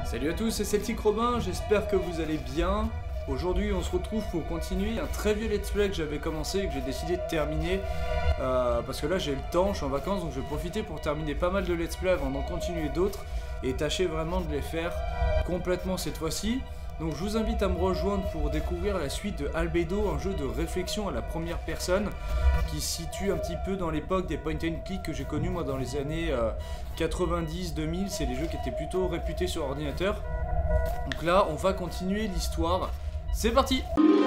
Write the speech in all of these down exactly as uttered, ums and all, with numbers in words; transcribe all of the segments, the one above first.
Salut à tous, c'est Celtic Robin, j'espère que vous allez bien. Aujourd'hui on se retrouve pour continuer un très vieux let's play que j'avais commencé et que j'ai décidé de terminer euh, parce que là j'ai le temps, je suis en vacances donc je vais profiter pour terminer pas mal de let's play avant d'en continuer d'autres et tâcher vraiment de les faire complètement cette fois-ci. Donc je vous invite à me rejoindre pour découvrir la suite de Albedo, un jeu de réflexion à la première personne qui se situe un petit peu dans l'époque des point and click que j'ai connu moi dans les années euh, quatre-vingt-dix deux mille, c'est les jeux qui étaient plutôt réputés sur ordinateur. Donc là on va continuer l'histoire, c'est parti!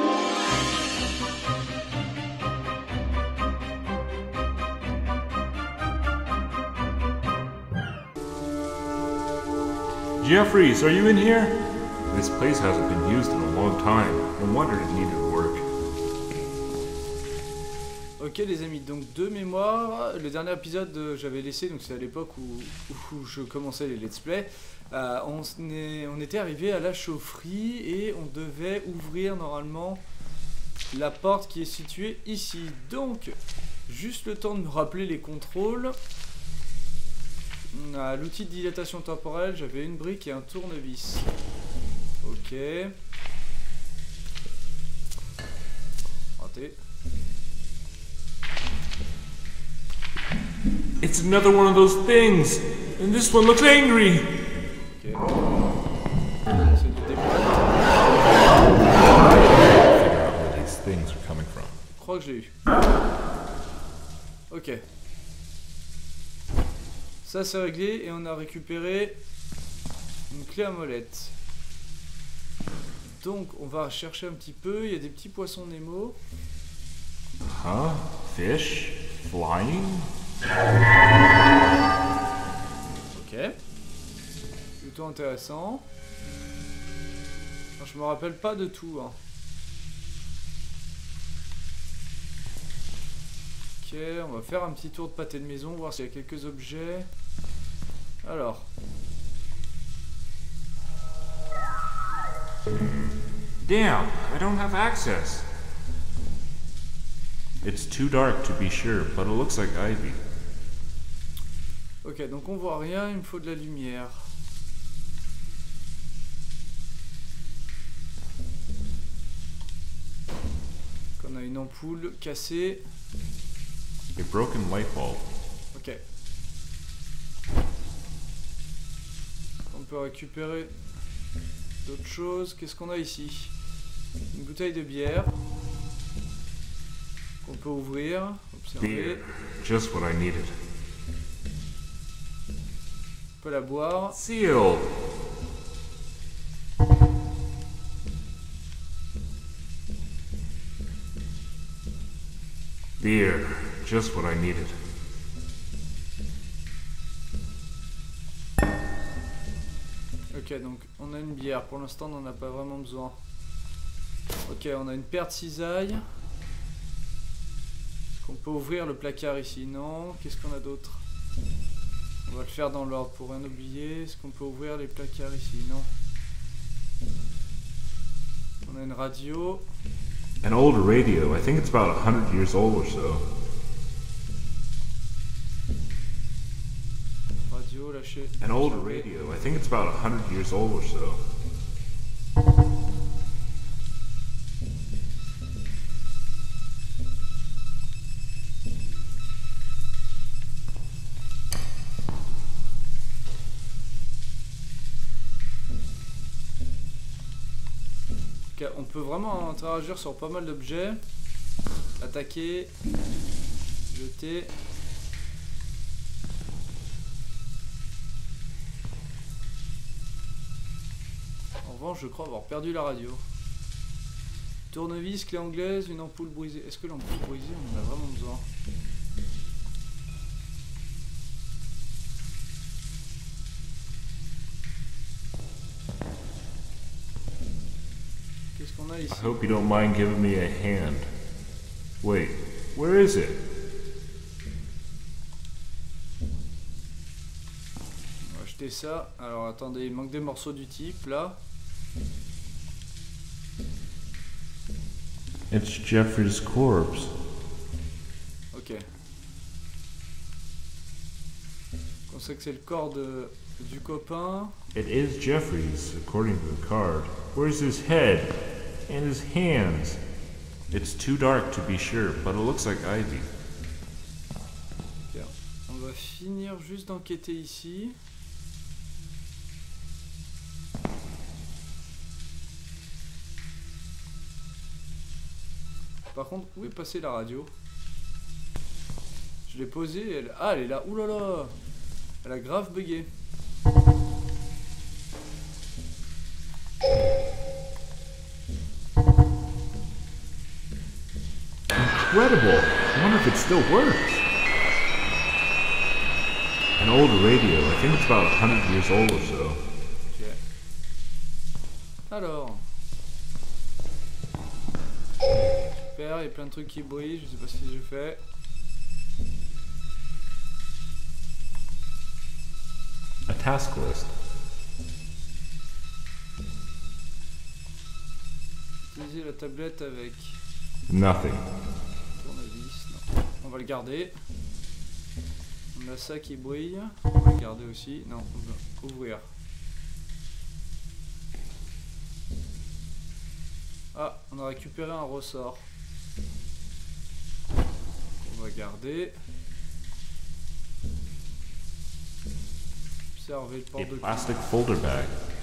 Jeffries, are you in here? This place hasn't been used in a long time. No wonder it needed work. Ok les amis, donc de mémoire, le dernier épisode euh, j'avais laissé, donc c'est à l'époque où, où je commençais les let's play, euh, on, est, on était arrivé à la chaufferie et on devait ouvrir normalement la porte qui est située ici. Donc, juste le temps de me rappeler les contrôles. On a l'outil de dilatation temporelle, j'avais une brique et un tournevis. Ok. Raté. It's another one of those things, and this one looks angry. Ok. C'est du débat. Figure out where these things are coming from. Je crois que j'ai eu. Ok. Ça c'est réglé et on a récupéré une clé à molette. Donc on va chercher un petit peu, il y a des petits poissons Nemo. Huh? Fish? Flying? Ok. Plutôt intéressant. Alors, je me rappelle pas de tout. Hein. Ok, on va faire un petit tour de pâté de maison, voir s'il y a quelques objets. Alors. Damn, I don't have access. It's too dark to be sure, but it looks like ivy. Ok, donc on voit rien, il me faut de la lumière. Donc on a une ampoule cassée. A broken light bulb. Ok. On peut récupérer d'autres choses. Qu'est-ce qu'on a ici? Une bouteille de bière. Qu'on peut ouvrir. Observer. Beer. Just what I needed. On peut la boire. Sealed. Beer. Just what I needed. Ok, donc on a une bière. Pour l'instant, on n'en a pas vraiment besoin. Ok, on a une paire de cisailles. Est-ce qu'on peut ouvrir le placard ici? Non. Qu'est-ce qu'on a d'autre? On va le faire dans l'ordre pour rien oublier. Est-ce qu'on peut ouvrir les placards ici? Non. On a une radio. An old radio. I think it's about a hundred years old or so. Radio lâché. An old radio. I think it's about a hundred years old or so. Okay, on peut vraiment interagir sur pas mal d'objets. Attaquer. Jeter. En revanche, je crois avoir perdu la radio. Tournevis, clé anglaise, une ampoule brisée. Est-ce que l'ampoule brisée, on en a vraiment besoin? Qu'est-ce qu'on a ici? I hope you don't mind giving me a hand. Wait, where is it? On va acheter ça. Alors attendez, il manque des morceaux du type là. It's Jeffrey's corpse. Ok. On sait que c'est le corps de Du copain. It is Jeffries, according to the card. Where's his head? And his hands? It's too dark to be sure, but it looks like Ivy. Okay. On va finir juste d'enquêter ici. Par contre, où est passée la radio? Je l'ai posée, elle... Ah, elle est là. Ouh là là. Elle a grave bugué. Incredible! I wonder if it still works. An old radio. I think it's about a hundred years old or so. Ok. Alors. Super, il y a plein de trucs qui brillent, je sais pas ce que je fais. A task list. Utiliser la tablette avec Nothing. tournevis. Non. On va le garder. On a ça qui brille. On va le garder aussi. Non, on va ouvrir. Ah, on a récupéré un ressort. On va garder. Observer le A porte-document. plastic folder bag.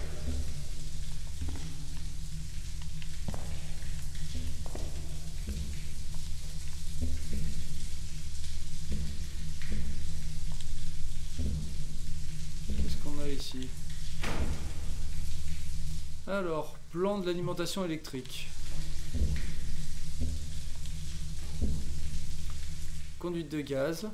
Qu'est-ce qu'on a ici? Alors, plan de l'alimentation électrique. Conduite de gaz.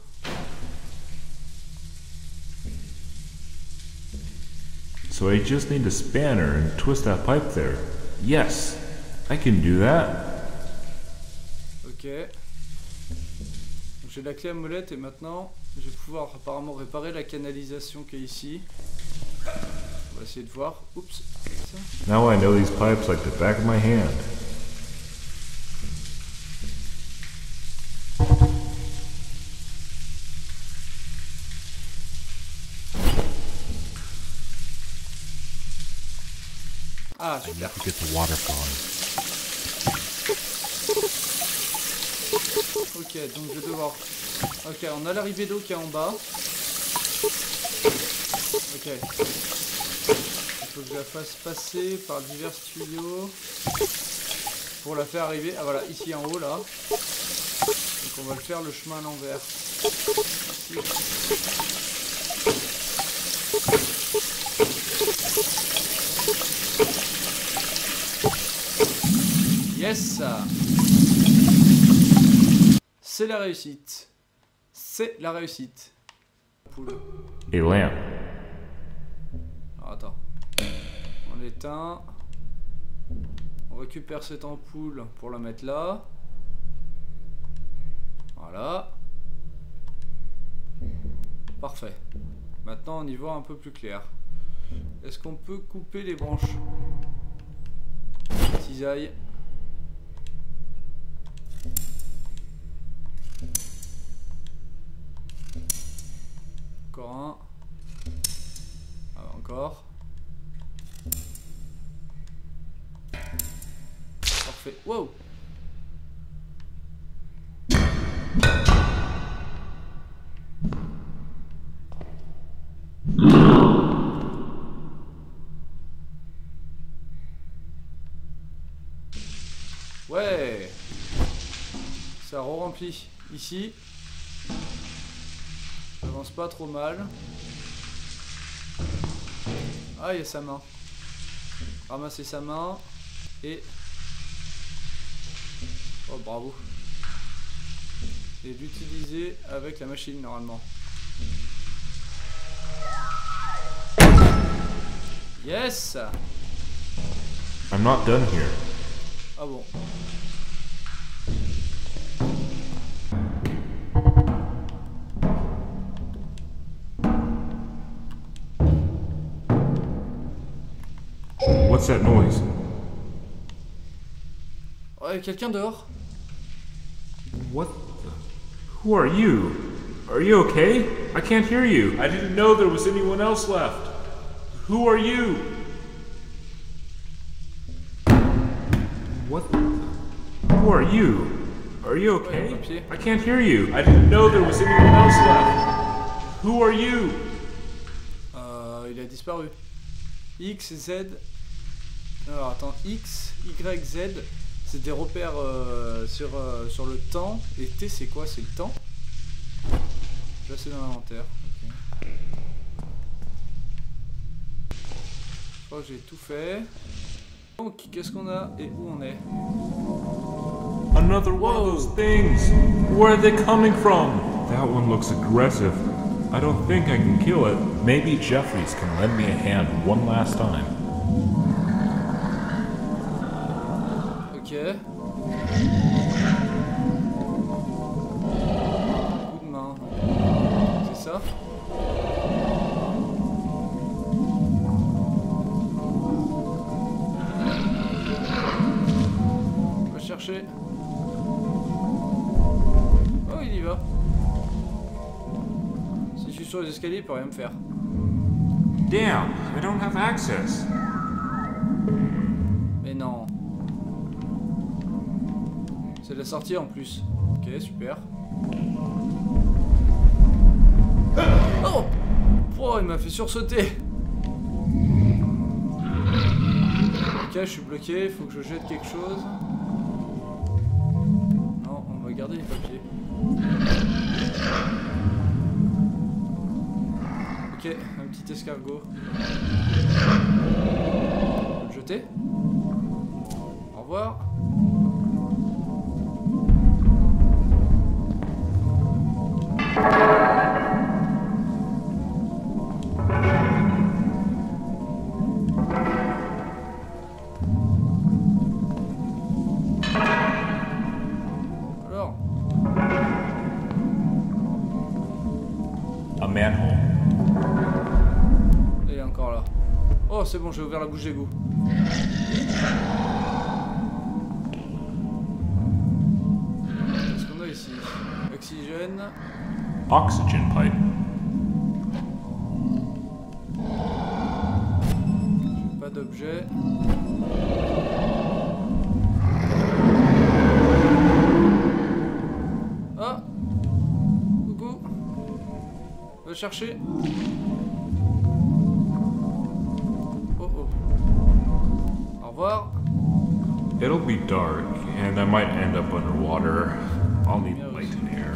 So I just need a spanner and twist that pipe there. Yes, I can do that. Ok. J'ai la clé à molette et maintenant je vais pouvoir apparemment réparer la canalisation qui est ici. On va essayer de voir. Oups. Ça. Now I know these pipes like the back of my hand. Ah, I need super. to get the water flowing. Ok, donc je vais devoir... Ok, on a l'arrivée d'eau qui est en bas. Ok. Il faut que je la fasse passer par divers tuyaux pour la faire arriver. Ah voilà, ici en haut là. Donc on va le faire le chemin à l'envers. Ici. Yes! C'est la réussite. C'est la réussite. Poule. A lamp. Alors, attends. On l'éteint. On récupère cette ampoule pour la mettre là. Voilà. Parfait. Maintenant on y voit un peu plus clair. Est-ce qu'on peut couper les branches? Cisaille. Encore un. Ah, encore. Parfait. Wow. Ouais. Ça re-remplit. Ici. Ça avance pas trop mal. Ah, il y a sa main. Ramasser sa main. Et... Oh, bravo. Et l'utiliser avec la machine, normalement. Yes! I'm not done here. Ah bon. What's that noise? Ouais, quelqu'un dehors? What the... Who are you? Are you okay? I can't hear you. I didn't know there was anyone else left. Who are you? What? Who are you? Are you okay? I can't hear you. I didn't know there was anyone else left. Who are you? Euh, il a disparu. X, Z. Alors attends, X, Y, Z, c'est des repères euh, sur, euh, sur le temps. Et T, c'est quoi? C'est le temps? Là, c'est dans l'inventaire. Okay. Je crois que j'ai tout fait. Donc, qu'est-ce qu'on a et où on est? Another one of those things. Where are they coming from? That one looks aggressive. I don't think I can kill it. Maybe Jeffries can lend me a hand one last time. Ok. Coup de main. C'est ça? On va chercher. Oh, il y va. Si je suis sur les escaliers, il peut rien me faire. Damn, I don't have access. Mais non. C'est la sortie en plus. Ok, super. Oh! Oh, il m'a fait sursauter. Ok, je suis bloqué, il faut que je jette quelque chose. Non, on va garder les papiers. Ok, un petit escargot. Je peux le jeter. Au revoir. Alors. A manhole. Il est encore là. Oh, c'est bon, j'ai ouvert la bouche d'égout. Qu'est-ce qu'on a ici? Oxygène. Oxygen pipe. J'ai pas d'objet. Ah! Coucou! Va chercher. Oh oh. Au revoir. It'll be dark, and I might end up underwater. I'll need light and air.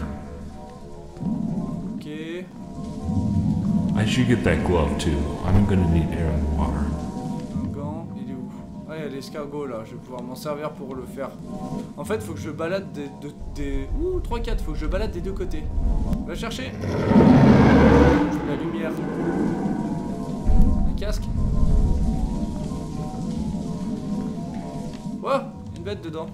Ok. I should get that glove too. I'm gonna need air and water. Un gant, il est où? Ah, il y a l'escargot là, je vais pouvoir m'en servir pour le faire. En fait, faut que je balade des... des, des... Ouh, trois quatre, faut que je balade des deux côtés. Va chercher. Je veux la lumière. Un casque. Oh, une bête dedans.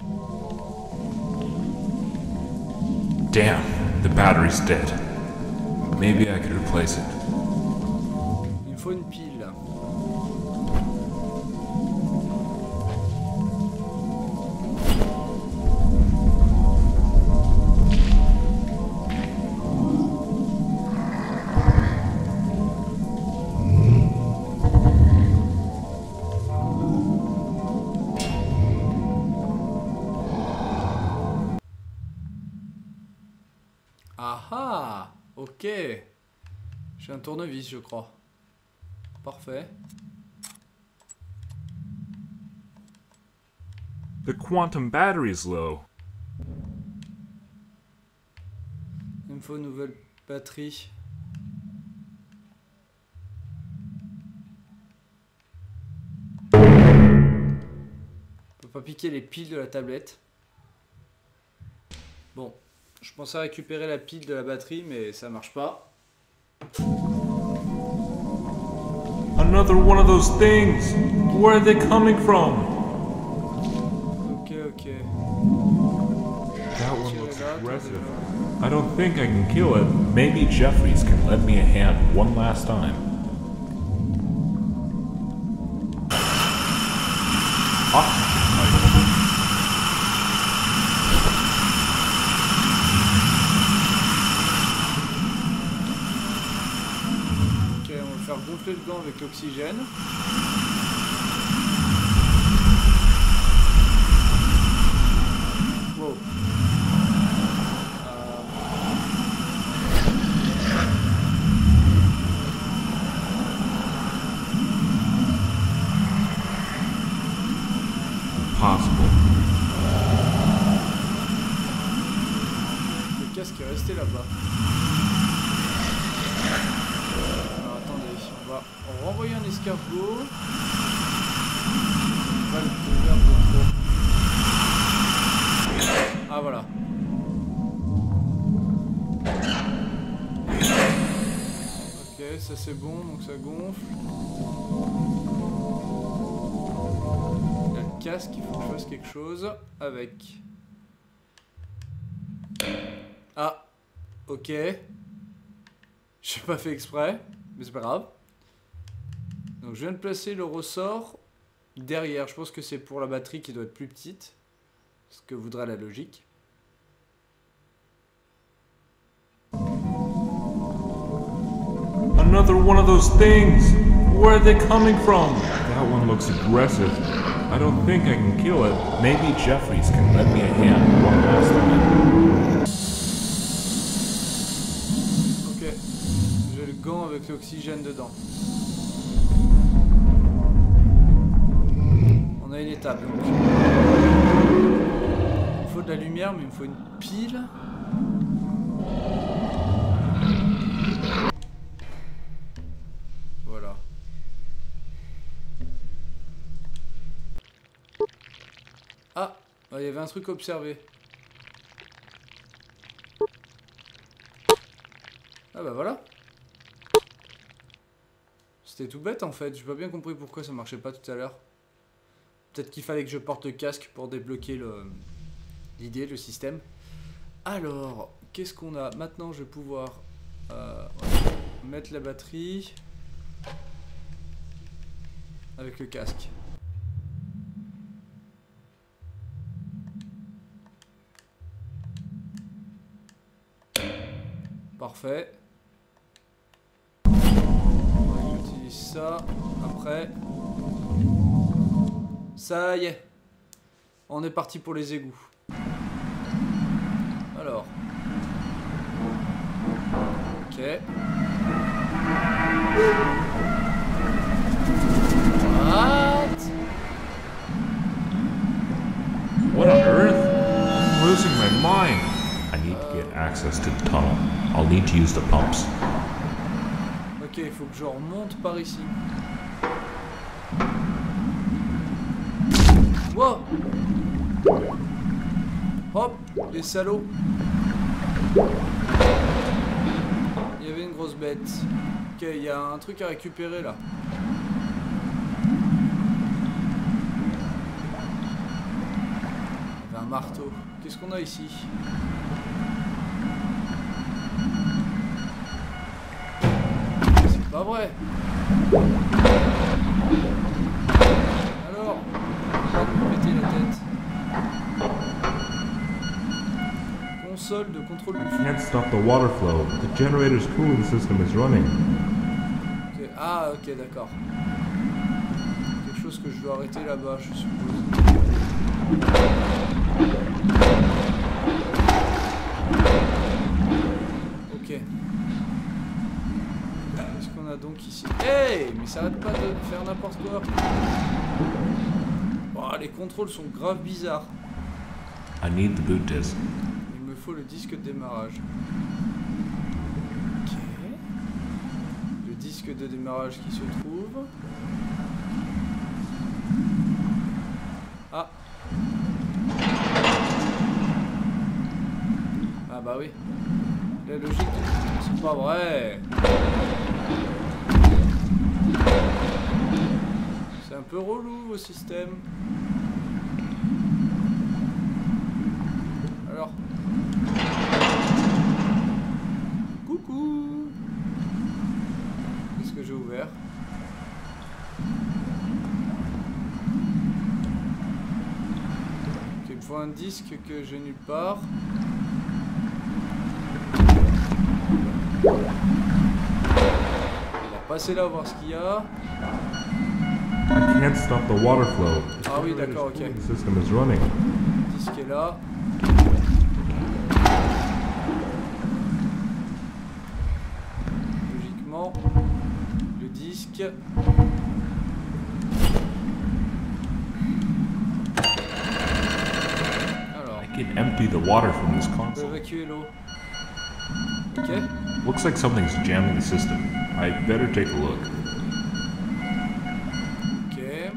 Damn, the battery's dead. Maybe I could replace it. Il me faut une pile. Ah ah, ok. J'ai un tournevis, je crois. Parfait. The quantum battery is low. Il me faut une nouvelle batterie. On peut pas piquer les piles de la tablette. Bon, je pensais récupérer la pile de la batterie, mais ça marche pas. Another one of those things. Where are they coming from? Ok, ok. That one looks aggressive. I don't think I can kill it. Maybe Jeffries can lend me a hand one last time. Oxygen pipe. gonfler le gant avec l'oxygène. Wow. Impossible. Le casque est resté là-bas. Alors attendez, on va renvoyer un escargot. On va le couvrir de trop. Ah voilà. Ok, ça c'est bon, donc ça gonfle. Il y a le casque, il faut que je fasse quelque chose avec. Ah, ok. J'ai pas fait exprès, mais c'est pas grave. Donc je viens de placer le ressort derrière. Je pense que c'est pour la batterie qui doit être plus petite. Ce que voudrait la logique. Another one of those things! Where are they coming from? That one looks aggressive. I don't think I can kill it. Maybe Jeffries can lend me a hand one last time. Ok. J'ai le gant avec l'oxygène dedans. On a une étape donc. Il me faut de la lumière, mais il me faut une pile. Voilà. Ah, il y avait un truc à observer. Ah bah voilà. C'était tout bête en fait, j'ai pas bien compris pourquoi ça marchait pas tout à l'heure. Peut-être qu'il fallait que je porte le casque pour débloquer le l'idée, le système. Alors, qu'est-ce qu'on a? Maintenant je vais pouvoir euh, mettre la batterie avec le casque. Parfait. J'utilise ça. Après. Ça y est. On est parti pour les égouts. Alors. Ok. What? What on earth? I'm losing my mind. I need to get access to the tunnel. I'll need to use the pumps. Ok, il faut que je remonte par ici. Wow! Hop! Les salauds! Il y avait une grosse bête. Ok, il y a un truc à récupérer là. Il y avait un marteau. Qu'est-ce qu'on a ici? C'est pas vrai! Alors, on va nous péter la tête. Console de contrôle du flux. Can't stop the water flow. The generator's cooling system is running. Okay. Ah, ok, d'accord. Quelque chose que je dois arrêter là-bas, je suppose. Ok. Qu'est-ce qu'on a donc ici? Hey! Mais ça arrête pas de faire n'importe quoi. Oh, les contrôles sont grave bizarres. I need the boot disk. Il me faut le disque de démarrage. Ok. Le disque de démarrage qui se trouve. Ah. Ah bah oui. La logique, c'est pas vrai. C'est un peu relou vos systèmes. Alors. Coucou. Qu'est-ce que j'ai ouvert? Ok, il me faut un disque que j'ai nulle part. Il n'a passer là voir ce qu'il y a. I can't stop the water flow. Ah oui, d'accord, ok. The system is running. Le disque est là. Logiquement, le disque. Alors, I can empty the water from this on peut console. évacuer l'eau. Ok. Looks like something's jamming the system. I better take a look. Ok.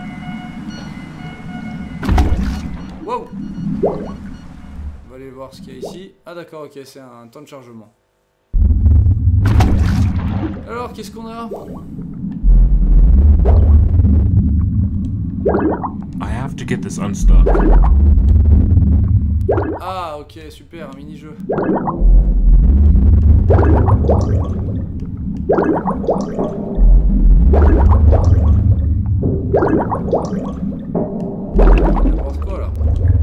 Wow! On va aller voir ce qu'il y a ici. Ah d'accord, ok, c'est un temps de chargement. Alors, qu'est-ce qu'on a? I have to get this unstuck. Ah ok, super, un mini-jeu. N'importe quoi là.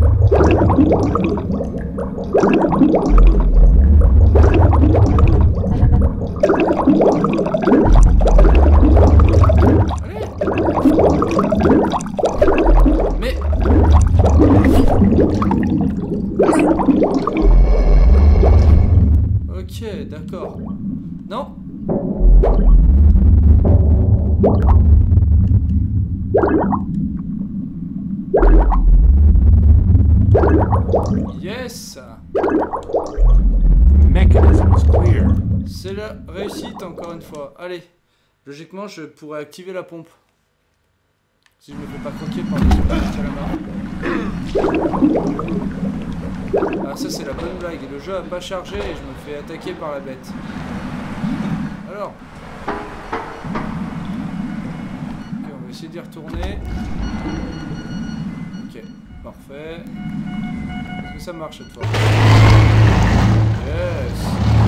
Allez. Mais... Ok, d'accord. Non. Yes. Mechanism is clear. C'est la réussite encore une fois. Allez. Logiquement, je pourrais activer la pompe. Si je me fais pas croquer par le calamar. Ah ça c'est la bonne blague. Le jeu a pas chargé et je me fais attaquer par la bête. Alors. Ok, on va essayer d'y retourner. Ok, parfait. Est-ce que ça marche cette fois? Yes.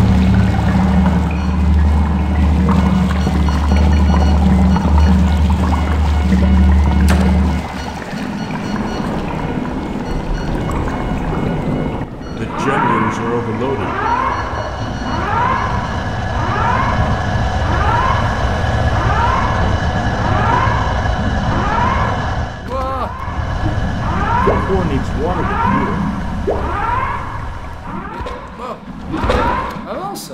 The generators are overloaded. Ouah. The core needs water to fuel. Oh. Avance.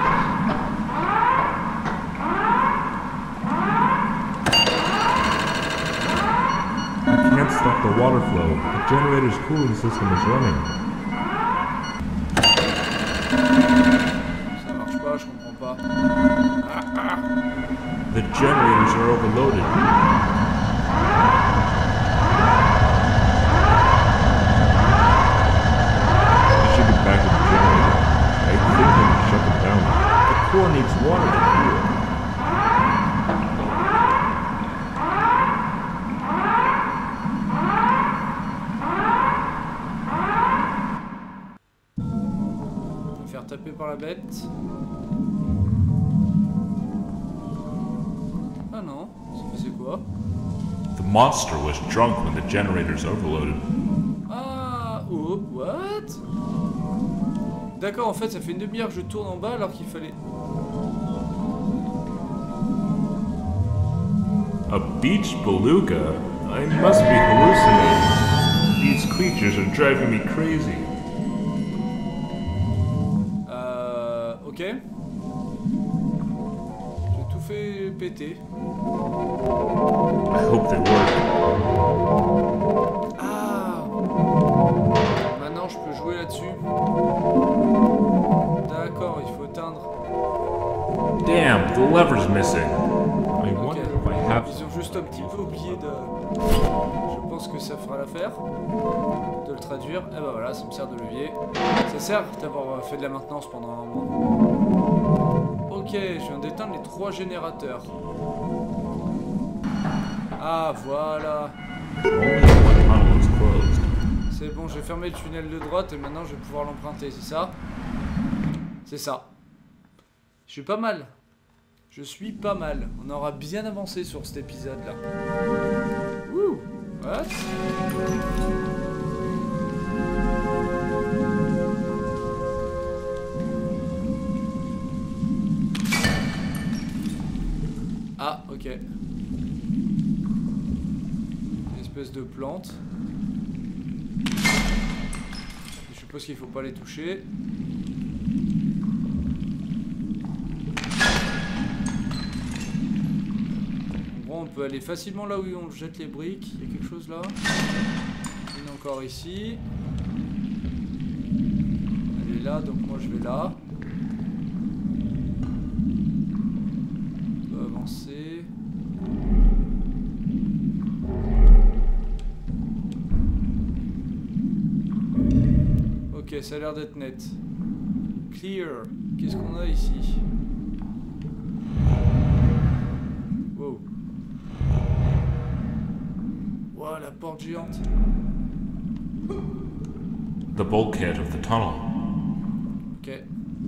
I can't stop the water flow. The generator's cooling system is running. Ça marche pas, je comprends pas. The generators are overloaded. I should get back to the generator. I think I can shut them down. The core needs water to fuel. Me faire taper par la bête. Ah non, c'est quoi? The monster was drunk when the generators overloaded. Ah, oh, what? D'accord, en fait, ça fait une demi-heure que je tourne en bas alors qu'il fallait... A beach beluga? I must be hallucinating. These creatures are driving me crazy. Euh... Ok. J'ai tout fait péter. I hope they work. Ah! Maintenant, je peux jouer là-dessus. D'accord, il faut éteindre. Damn, the lever's missing. I Ok. wonder if I have... Ils ont juste un petit peu oublié de... Je pense que ça fera l'affaire. De le traduire. Et bah voilà, ça me sert de levier. Ça sert d'avoir fait de la maintenance pendant un mois. Ok, je viens d'éteindre les trois générateurs. Ah, voilà. Only one tunnel is closed. C'est bon, j'ai fermé le tunnel de droite et maintenant je vais pouvoir l'emprunter, c'est ça? C'est ça. Je suis pas mal. Je suis pas mal. On aura bien avancé sur cet épisode-là. Wouh! What? Ok. Une espèce de plante. Je suppose qu'il faut pas les toucher. On peut aller facilement là où on jette les briques. Il y a quelque chose là. Une encore ici. Elle est là, donc moi je vais là. On peut avancer. Ok, ça a l'air d'être net. Clear. Qu'est-ce qu'on a ici? Wow. Wow, la porte géante. The bulkhead of the tunnel. Ok.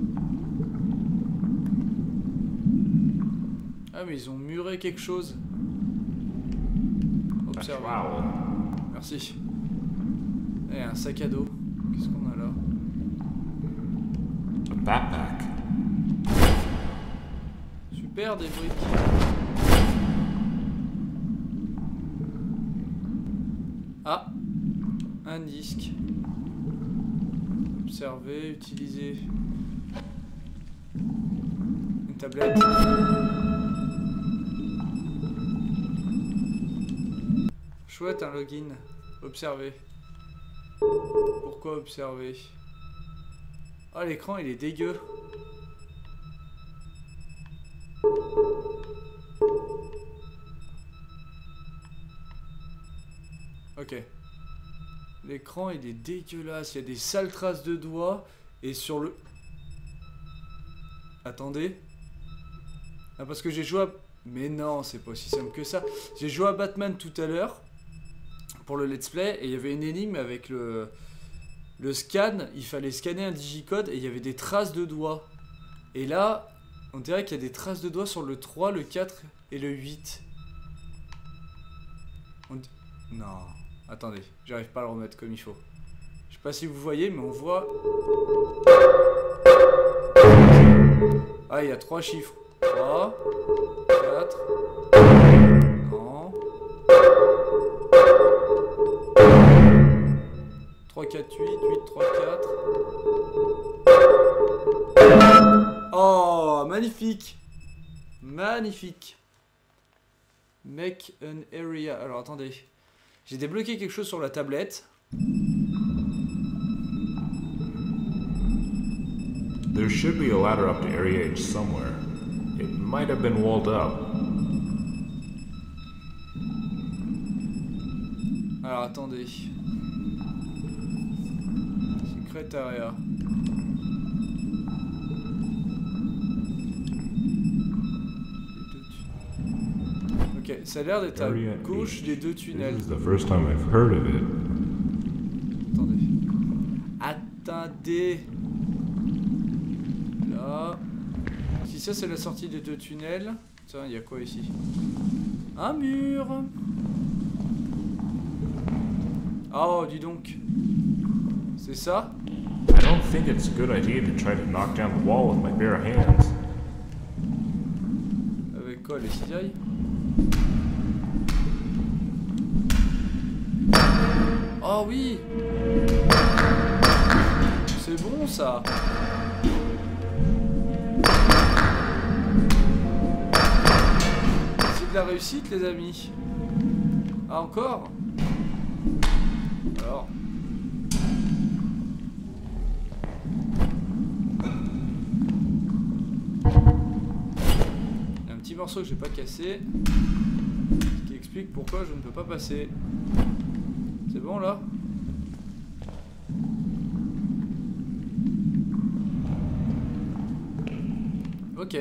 Ah mais ils ont muré quelque chose. Observe. Wow. Merci. Et un sac à dos. Qu'est-ce qu'on a là? A backpack. Super, des briques. Ah, un disque. Observer, utiliser. Une tablette. Chouette, un login. Observer. Pourquoi observer? Ah, l'écran il est dégueu. Ok. L'écran il est dégueulasse, il y a des sales traces de doigts. Et sur le... Attendez. Ah parce que j'ai joué à... Mais non, c'est pas aussi simple que ça. J'ai joué à Batman tout à l'heure. Pour le let's play. Et il y avait une énigme avec le... Le scan. Il fallait scanner un digicode. Et il y avait des traces de doigts. Et là, on dirait qu'il y a des traces de doigts sur le trois, le quatre et le huit. On... Non... Attendez, j'arrive pas à le remettre comme il faut. Je sais pas si vous voyez, mais on voit... Ah, il y a trois chiffres. trois, quatre... Non... trois, quatre, huit, huit, trois, quatre... Oh, magnifique! Magnifique! Make an area... Alors, attendez... J'ai débloqué quelque chose sur la tablette. There should be a ladder up to Area H somewhere. It might have been walled up. Alors attendez. Secret area. Ok, ça a l'air d'être à gauche des deux tunnels. This is the first time I've heard of it. Attendez. Attendez. Là. Si ça c'est la sortie des deux tunnels. Tiens, il y a quoi ici? Un mur. Oh, dis donc. C'est ça? I don't think it's a good idea to try to knock down the wall with my bare hands. Avec quoi, les cisailles? Oh oui! C'est bon ça! C'est de la réussite les amis! Ah encore? Alors... Il y a un petit morceau que j'ai pas cassé. Ce qui explique pourquoi je ne peux pas passer. C'est bon là? Ok.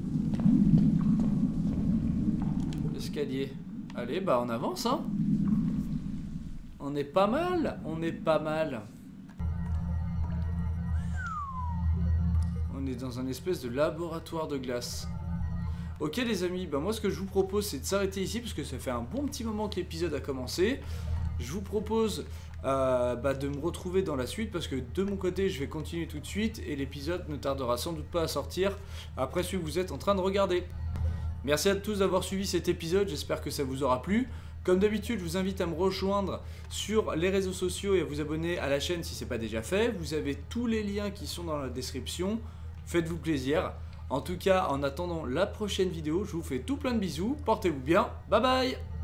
Escalier. Allez, bah on avance hein. On est pas mal, on est pas mal. On est dans un espèce de laboratoire de glace. Ok les amis, bah moi ce que je vous propose c'est de s'arrêter ici parce que ça fait un bon petit moment que l'épisode a commencé. Je vous propose euh, bah, de me retrouver dans la suite parce que de mon côté je vais continuer tout de suite et l'épisode ne tardera sans doute pas à sortir après celui que vous êtes en train de regarder. Merci à tous d'avoir suivi cet épisode, j'espère que ça vous aura plu. Comme d'habitude, je vous invite à me rejoindre sur les réseaux sociaux et à vous abonner à la chaîne si ce n'est pas déjà fait. Vous avez tous les liens qui sont dans la description. Faites-vous plaisir. En tout cas, en attendant la prochaine vidéo, je vous fais tout plein de bisous. Portez-vous bien. Bye bye!